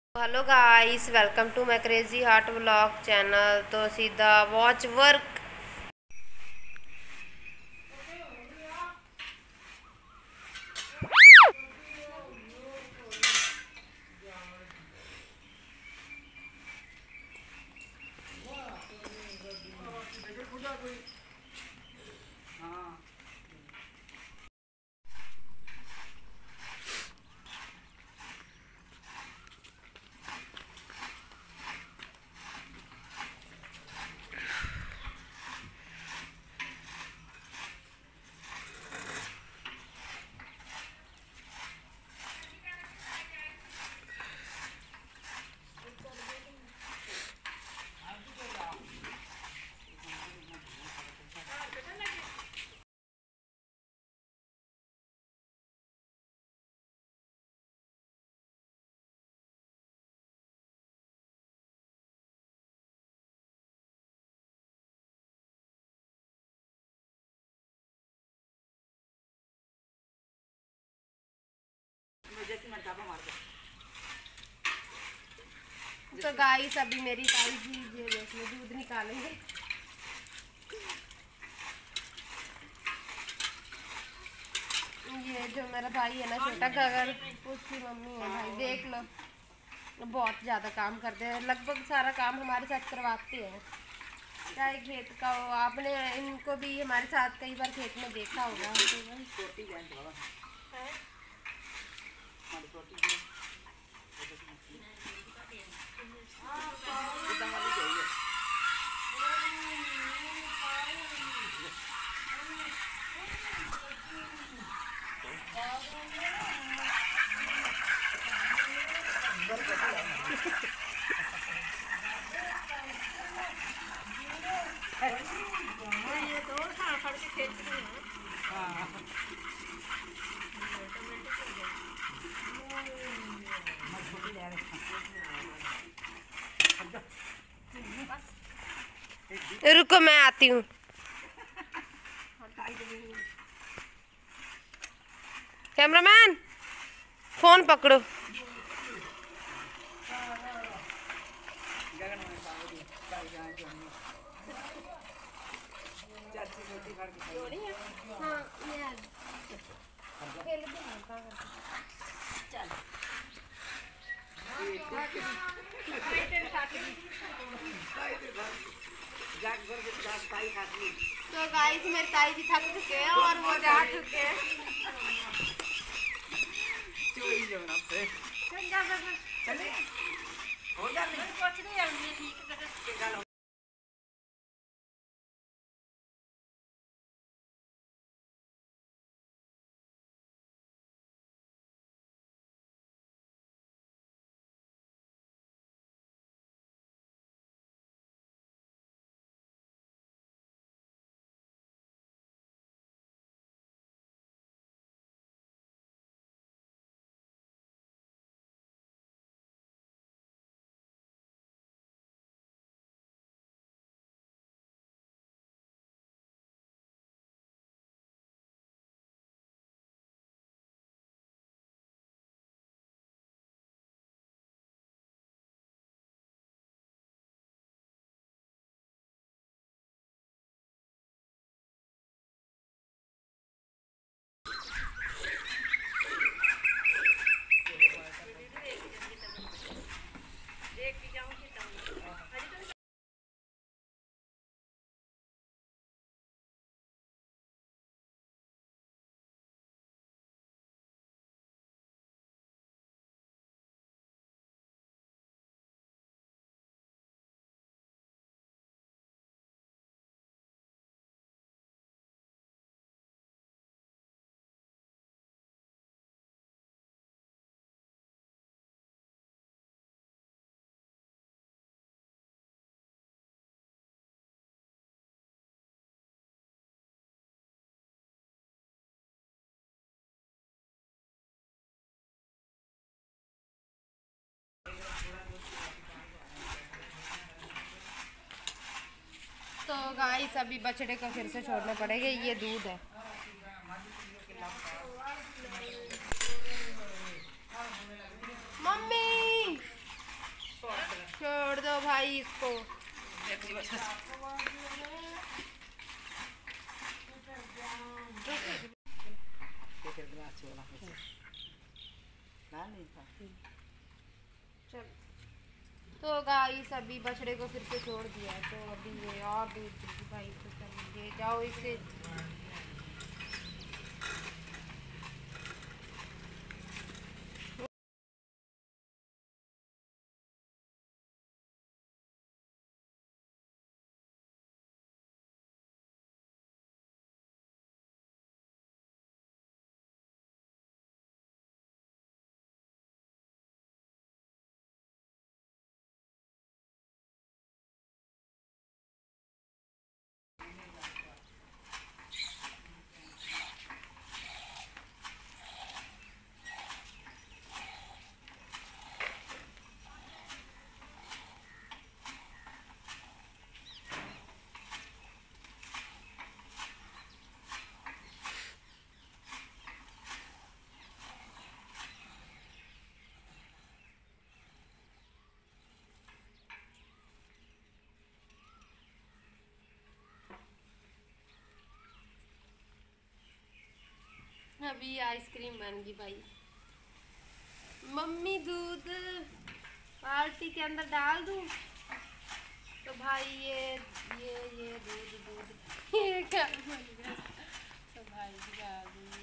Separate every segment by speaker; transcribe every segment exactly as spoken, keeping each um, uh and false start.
Speaker 1: Hello guys, welcome to my crazy heart vlog channel. तो सीधा watch work. तो guys अभी मेरी ताई जी ये दूध निकालेंगे। ये जो मेरा भाई है ना छोटा गगर, उसकी मम्मी है भाई, देख लो बहुत ज़्यादा काम करते हैं। लगभग सारा काम हमारे साथ करवाते हैं, चाहे खेत का हो। आपने इनको भी हमारे साथ कई बार खेत में देखा होगा। रुको मैं आती हूँ। कैमरामैन फोन पकड़ो। तो गाइस मेरे ताई जी थक चुके हैं और वो जा चुके हैं। तो गाइस अभी बछड़े को फिर से छोड़ना पड़ेगा। ये दूध है। मम्मी इसको। चल तो गाइस अभी बछड़े को फिर से छोड़ दिया, तो अभी ये और दूध देगी भाई, तो चल ले जाओ इसे। अभी आइसक्रीम बन गई भाई। मम्मी दूध बाल्टी के अंदर डाल दूँ? तो भाई ये ये ये दूध दूध ये क्या बन गया? तो भाई डाल दूँ।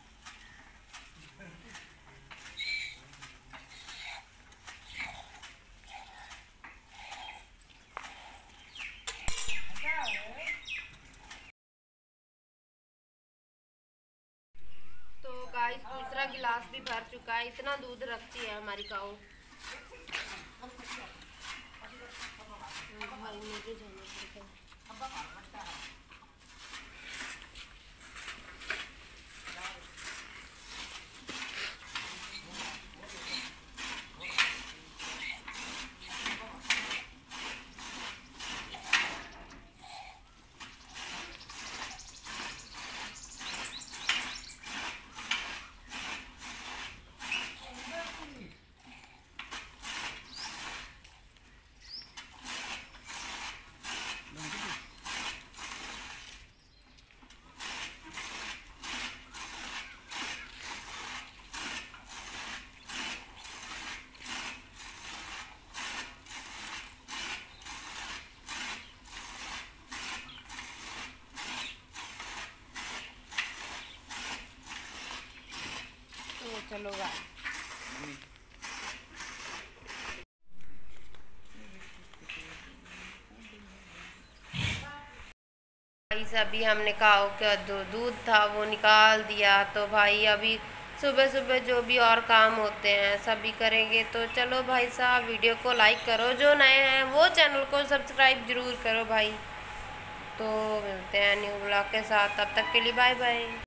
Speaker 1: गाइस दूसरा गिलास भी भर चुका है, इतना दूध रखती है हमारी काऊ। भाई मुझे जाना पड़ता है। चलो गाइस अभी हमने काऊ का जो दूध था वो निकाल दिया। तो भाई अभी सुबह सुबह जो भी और काम होते हैं सभी करेंगे। तो चलो भाई साहब वीडियो को लाइक करो, जो नए हैं वो चैनल को सब्सक्राइब जरूर करो भाई। तो मिलते हैं न्यू ब्लॉग के साथ, तब तक के लिए बाय बाय।